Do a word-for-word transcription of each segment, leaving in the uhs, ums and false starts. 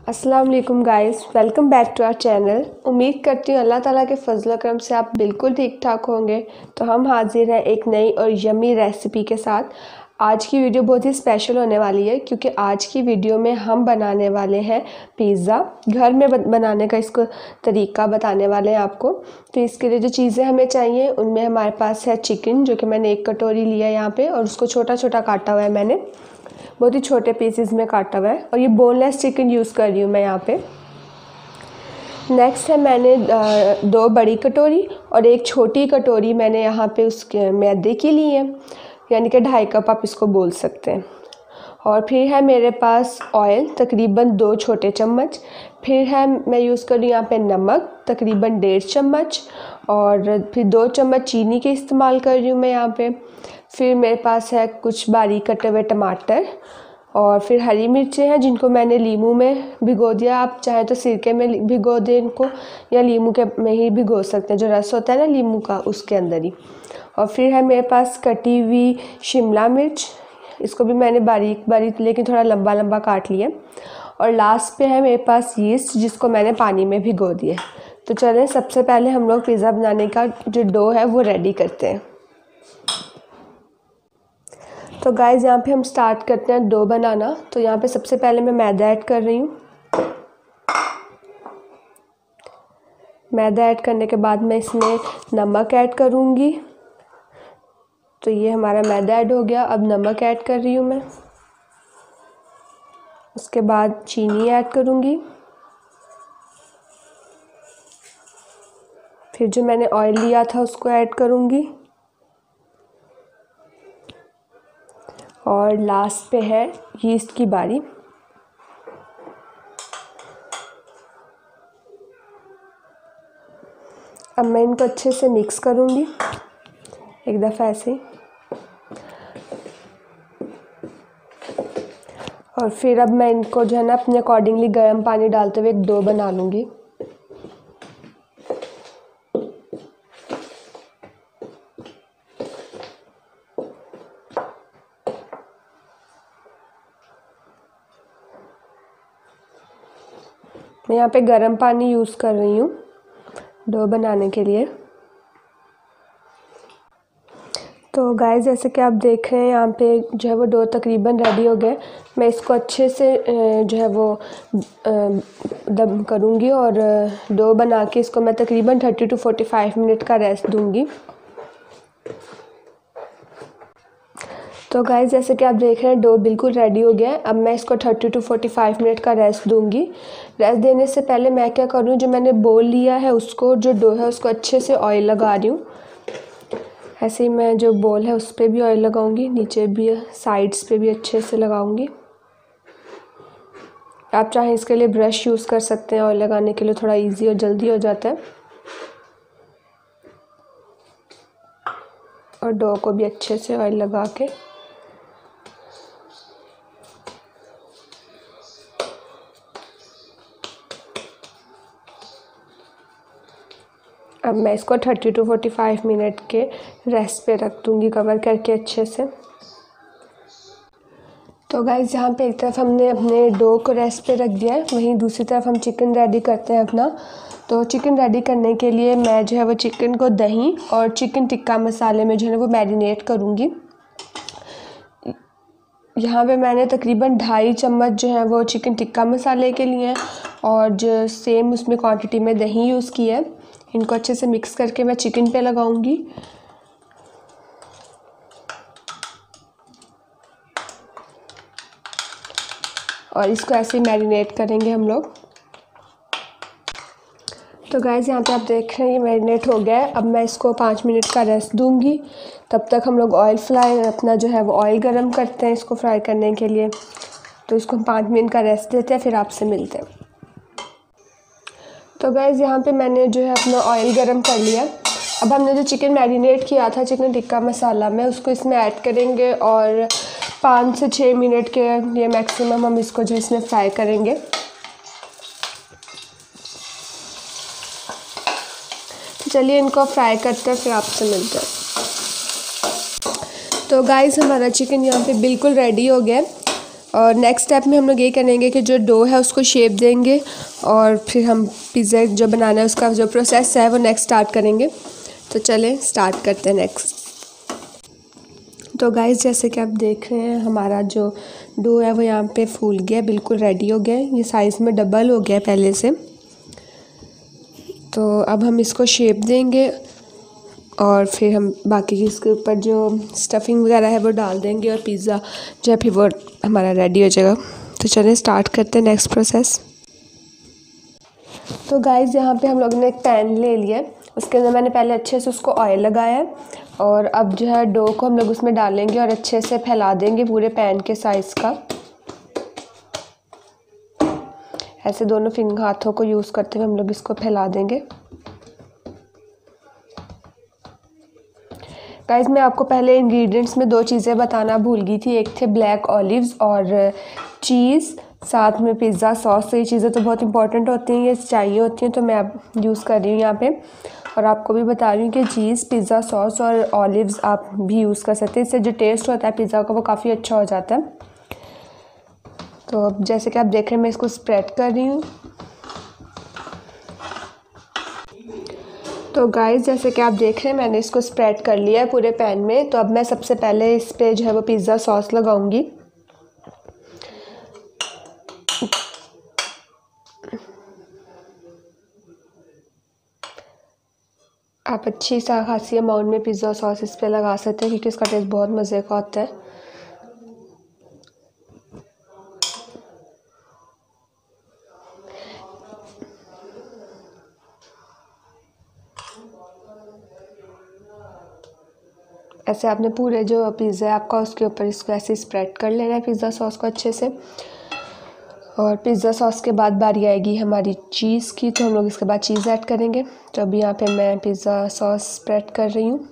अस्सलाम वालेकुम guys, welcome back to our channel. उम्मीद करती हूँ अल्लाह ताला के फजल करम से आप बिल्कुल ठीक ठाक होंगे। तो हम हाजिर हैं एक नई और यमी रेसिपी के साथ। आज की वीडियो बहुत ही स्पेशल होने वाली है क्योंकि आज की वीडियो में हम बनाने वाले हैं पिज़्ज़ा। घर में बनाने का इसको तरीका बताने वाले हैं आपको। तो इसके लिए जो चीज़ें हमें चाहिए उनमें हमारे पास है चिकन, जो कि मैंने एक कटोरी लिया है यहाँ पे, और उसको छोटा छोटा काटा हुआ है मैंने, बहुत ही छोटे पीसेस में काटा हुआ है, और ये बोनलेस चिकन यूज़ कर रही हूँ मैं यहाँ पे। नेक्स्ट है मैंने दो बड़ी कटोरी और एक छोटी कटोरी मैंने यहाँ पे उसके मैदे की ली है, यानी कि ढाई कप आप इसको बोल सकते हैं। और फिर है मेरे पास ऑयल तकरीबन दो छोटे चम्मच। फिर है मैं यूज़ कर रही हूँ यहाँ पे नमक तकरीबन डेढ़ चम्मच, और फिर दो चम्मच चीनी के इस्तेमाल कर रही हूँ मैं यहाँ पे। फिर मेरे पास है कुछ बारीक कटे हुए टमाटर, और फिर हरी मिर्चें हैं जिनको मैंने लीमू में भिगो दिया। आप चाहें तो सिरके में भिगो दें इनको, या लीमू के में ही भिगो सकते हैं, जो रस होता है ना लीमू का, उसके अंदर ही। और फिर है मेरे पास कटी हुई शिमला मिर्च, इसको भी मैंने बारीक बारीक लेकिन थोड़ा लंबा लंबा काट लिया। और लास्ट पे है मेरे पास यीस्ट, जिसको मैंने पानी में भिगो दिया। तो चलें सबसे पहले हम लोग पिज़्ज़ा बनाने का जो डो है वो रेडी करते हैं। तो गाइज़ यहाँ पे हम स्टार्ट करते हैं डो बनाना। तो यहाँ पे सबसे पहले मैं मैदा ऐड कर रही हूँ। मैदा ऐड करने के बाद मैं इसमें नमक ऐड करूँगी। तो ये हमारा मैदा ऐड हो गया। अब नमक ऐड कर रही हूँ मैं, उसके बाद चीनी ऐड करूँगी। फिर जो मैंने ऑयल लिया था उसको ऐड करूँगी, और लास्ट पे है यीस्ट की बारी। अब मैं इनको अच्छे से मिक्स करूँगी एक दफ़ा ऐसे, और फिर अब मैं इनको जो है ना अपने अकॉर्डिंगली गर्म पानी डालते हुए एक डो बना लूँगी। मैं यहाँ पे गर्म पानी यूज़ कर रही हूँ डो बनाने के लिए। तो गाइस जैसे कि आप देख रहे हैं यहाँ पे जो है वो डो तकरीबन रेडी हो गए। मैं इसको अच्छे से जो है वो दम करूँगी, और डो बना के इसको मैं तकरीबन thirty to forty five minute का रेस्ट दूँगी। तो गाइस जैसे कि आप देख रहे हैं डो बिल्कुल रेडी हो गया है। अब मैं इसको thirty to forty five minute का रेस्ट दूंगी। रेस्ट देने से पहले मैं क्या कर रही हूँ, जो मैंने बोल लिया है उसको, जो डो है उसको अच्छे से ऑयल लगा रही हूँ। ऐसे ही मैं जो बोल है उस पर भी ऑयल लगाऊंगी, नीचे भी, साइड्स पे भी अच्छे से लगाऊंगी। आप चाहें इसके लिए ब्रश यूज़ कर सकते हैं, ऑयल लगाने के लिए थोड़ा ईजी और जल्दी हो जाता है। और डो को भी अच्छे से ऑयल लगा के अब मैं इसको thirty to forty five minute के रेस्ट पे रख दूँगी कवर करके अच्छे से। तो गाइस यहाँ पे एक तरफ हमने अपने डो को रेस्ट पे रख दिया है, वहीं दूसरी तरफ हम चिकन रेडी करते हैं अपना। तो चिकन रेडी करने के लिए मैं जो है वो चिकन को दही और चिकन टिक्का मसाले में जो है वो मैरिनेट करूँगी। यहाँ पे मैंने तकरीबन ढाई चम्मच जो है वो चिकन टिक्का मसाले के लिए हैं, और जो सेम उसमें क्वांटिटी में दही यूज़ की है। इनको अच्छे से मिक्स करके मैं चिकन पे लगाऊंगी। और इसको ऐसे ही मैरिनेट करेंगे हम लोग। तो गाइस यहाँ पे आप देख रहे हैं ये मैरिनेट हो गया है। अब मैं इसको पाँच मिनट का रेस्ट दूंगी। तब तक हम लोग ऑयल फ्राई अपना जो है वो ऑयल गरम करते हैं इसको फ्राई करने के लिए। तो इसको हम पाँच मिनट का रेस्ट देते हैं, फिर आपसे मिलते हैं। तो गाइस यहाँ पे मैंने जो है अपना ऑयल गरम कर लिया। अब हमने जो चिकन मैरिनेट किया था चिकन टिक्का मसाला में, उसको इसमें ऐड करेंगे, और पाँच से छः मिनट के लिए मैक्सिमम हम इसको जो इसमें फ्राई करेंगे। चलिए इनको फ्राई करते हैं, फिर आपसे मिलते हैं। तो गाइस हमारा चिकन यहाँ पे बिल्कुल रेडी हो गया है। और नेक्स्ट स्टेप में हम लोग ये करेंगे कि जो डो है उसको शेप देंगे और फिर हम पिज़्ज़ा जो बनाना है उसका जो प्रोसेस है वो नेक्स्ट स्टार्ट करेंगे। तो चलें स्टार्ट करते हैं नेक्स्ट। तो गाइस जैसे कि आप देख रहे हैं हमारा जो डो है वो यहाँ पे फूल गया, बिल्कुल रेडी हो गया, ये साइज़ में डबल हो गया पहले से। तो अब हम इसको शेप देंगे और फिर हम बाकी इसके ऊपर जो स्टफिंग वगैरह है वो डाल देंगे और पिज़्ज़ा जो है फिर वो हमारा रेडी हो जाएगा। तो चलें स्टार्ट करते हैं नेक्स्ट प्रोसेस। तो गाइस यहाँ पे हम लोगों ने एक पैन ले लिया है, उसके अंदर मैंने पहले अच्छे से उसको ऑयल लगाया है और अब जो है डो को हम लोग उसमें डालेंगे और अच्छे से फैला देंगे पूरे पैन के साइज़ का। ऐसे दोनों फिंगर हाथों को यूज़ करते हुए हम लोग इसको फैला देंगे। गाइस मैं आपको पहले इंग्रेडिएंट्स में दो चीज़ें बताना भूल गई थी, एक थे ब्लैक ऑलिव्स और चीज़, साथ में पिज़्ज़ा सॉस। तो ये चीज़ें तो बहुत इंपॉर्टेंट होती हैं, ये चाहिए होती हैं, तो मैं अब यूज़ कर रही हूँ यहाँ पे। और आपको भी बता रही हूँ कि चीज़, पिज़्ज़ा सॉस और ऑलिव्स आप भी यूज़ कर सकते हैं, इससे जो टेस्ट होता है पिज़्ज़ा का वो काफ़ी अच्छा हो जाता है। तो अब जैसे कि आप देख रहे हैं मैं इसको स्प्रेड कर रही हूँ। तो गाइस जैसे कि आप देख रहे हैं मैंने इसको स्प्रेड कर लिया है पूरे पैन में। तो अब मैं सबसे पहले इस पे जो है वो पिज़्ज़ा सॉस लगाऊंगी। आप अच्छी सा खासी अमाउंट में पिज़्ज़ा सॉस इस पे लगा सकते हैं क्योंकि इसका टेस्ट बहुत मज़े का होता है। ऐसे आपने पूरे जो पिज़्ज़ा है आपका उसके ऊपर इसको ऐसे स्प्रेड कर लेना है पिज़्ज़ा सॉस को अच्छे से। और पिज़्ज़ा सॉस के बाद बारी आएगी हमारी चीज़ की, तो हम लोग इसके बाद चीज़ ऐड करेंगे। तो अभी यहाँ पे मैं पिज़्ज़ा सॉस स्प्रेड कर रही हूँ।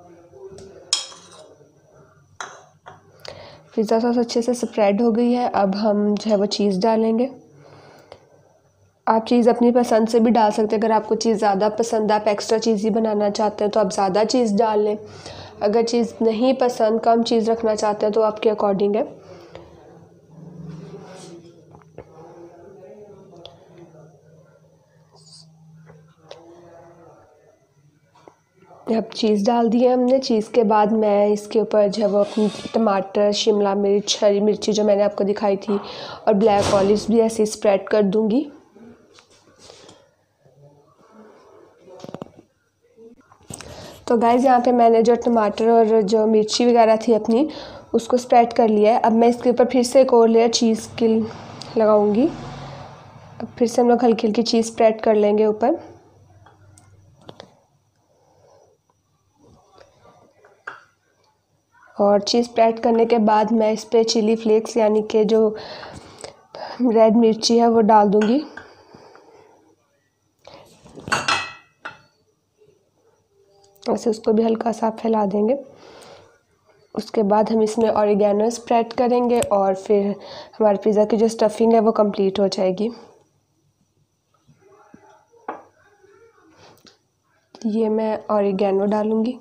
पिज़्ज़ा सॉस अच्छे से स्प्रेड हो गई है, अब हम जो है वो चीज़ डालेंगे। आप चीज़ अपनी पसंद से भी डाल सकते हैं, अगर आपको चीज़ ज़्यादा पसंद है, आप एक्स्ट्रा चीज़ ही बनाना चाहते हैं तो आप ज़्यादा चीज़ डाल लें। अगर चीज़ नहीं पसंद, कम चीज़ रखना चाहते हैं तो आपके अकॉर्डिंग है। अब चीज़ डाल दी है हमने। चीज़ के बाद मैं इसके ऊपर जो है वो अपनी टमाटर, शिमला मिर्च, हरी मिर्ची जो मैंने आपको दिखाई थी और ब्लैक ऑलिव्स भी ऐसे स्प्रेड कर दूंगी। तो गाइज़ यहाँ पे मैंने जो टमाटर और जो मिर्ची वगैरह थी अपनी उसको स्प्रेड कर लिया है। अब मैं इसके ऊपर फिर से एक और लेयर चीज़ की लगाऊंगी। अब फिर से हम लोग हल्की हल्की चीज़ स्प्रेड कर लेंगे ऊपर। और चीज़ स्प्रेड करने के बाद मैं इस पर चिली फ्लेक्स यानी कि जो रेड मिर्ची है वो डाल दूंगी। ऐसे उसको भी हल्का सा फैला देंगे। उसके बाद हम इसमें ऑरिगेनो स्प्रेड करेंगे और फिर हमारे पिज़्ज़ा की जो स्टफिंग है वो कंप्लीट हो जाएगी। ये मैं ऑरिगेनो डालूंगी।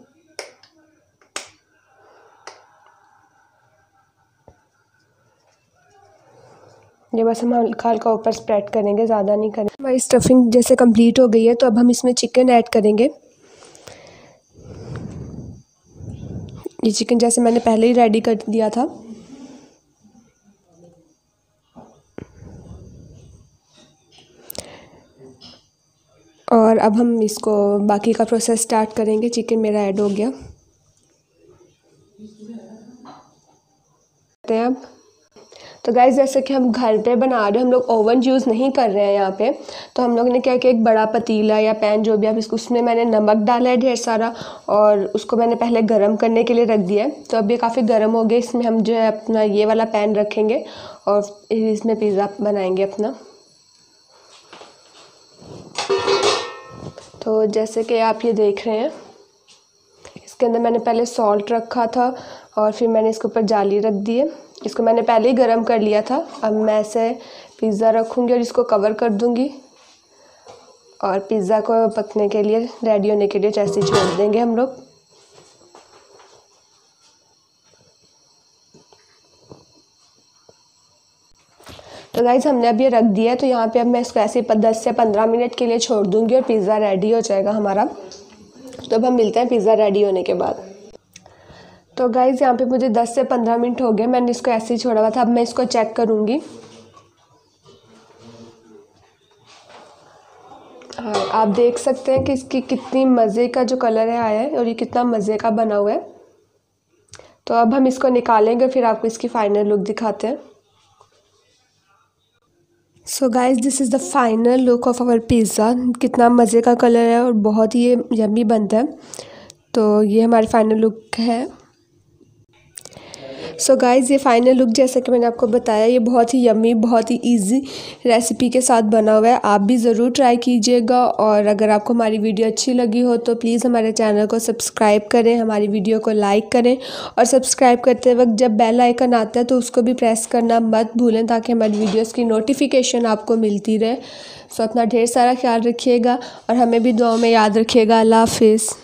ये बस हम हल्का हल्का ऊपर स्प्रेड करेंगे, ज़्यादा नहीं करेंगे। हमारी स्टफिंग जैसे कंप्लीट हो गई है तो अब हम इसमें चिकन ऐड करेंगे। ये चिकन जैसे मैंने पहले ही रेडी कर दिया था। और अब हम इसको बाकी का प्रोसेस स्टार्ट करेंगे। चिकन मेरा ऐड हो गया। अब तो गाइस जैसे कि हम घर पे बना रहे हैं, हम लोग ओवन यूज़ नहीं कर रहे हैं यहाँ पे। तो हम लोग ने क्या किया, एक बड़ा पतीला या पैन जो भी आप इसको, उसमें मैंने नमक डाला है ढेर सारा और उसको मैंने पहले गरम करने के लिए रख दिया है। तो अब ये काफ़ी गर्म हो गया। इसमें हम जो है अपना ये वाला पैन रखेंगे और इसमें पिज़्ज़ा बनाएंगे अपना। तो जैसे कि आप ये देख रहे हैं इसके अंदर मैंने पहले सॉल्ट रखा था और फिर मैंने इसके ऊपर जाली रख दी है। इसको मैंने पहले ही गरम कर लिया था। अब मैं ऐसे पिज़्ज़ा रखूँगी और इसको कवर कर दूँगी और पिज़्ज़ा को पकने के लिए, रेडी होने के लिए जैसे ही छोड़ देंगे हम लोग। तो गाइज़ हमने अब ये रख दिया है, तो यहाँ पे अब मैं इसको ऐसे दस से पंद्रह मिनट के लिए छोड़ दूँगी और पिज़्ज़ा रेडी हो जाएगा हमारा। तो अब हम मिलते हैं पिज़्ज़ा रेडी होने के बाद। तो गाइज़ यहाँ पे मुझे दस से पंद्रह मिनट हो गए, मैंने इसको ऐसे ही छोड़ा हुआ था। अब मैं इसको चेक करूँगी। हाँ, आप देख सकते हैं कि इसकी कितनी मज़े का जो कलर है आया है और ये कितना मज़े का बना हुआ है। तो अब हम इसको निकालेंगे, फिर आपको इसकी फ़ाइनल लुक दिखाते हैं। So guys this is the final look of our pizza. कितना मज़े का कलर है और बहुत ही ये यम्मी बनता है। तो ये हमारी फाइनल लुक है। सो so गाइज़ ये फाइनल लुक जैसा कि मैंने आपको बताया, ये बहुत ही यम्मी, बहुत ही इजी रेसिपी के साथ बना हुआ है। आप भी ज़रूर ट्राई कीजिएगा। और अगर आपको हमारी वीडियो अच्छी लगी हो तो प्लीज़ हमारे चैनल को सब्सक्राइब करें, हमारी वीडियो को लाइक करें और सब्सक्राइब करते वक्त जब बेल आइकन आता है तो उसको भी प्रेस करना मत भूलें, ताकि हमारी वीडियोज़ की नोटिफिकेशन आपको मिलती रहे। सो अपना ढेर सारा ख्याल रखिएगा और हमें भी दुआओं में याद रखिएगा। अल्लाह हाफिज़।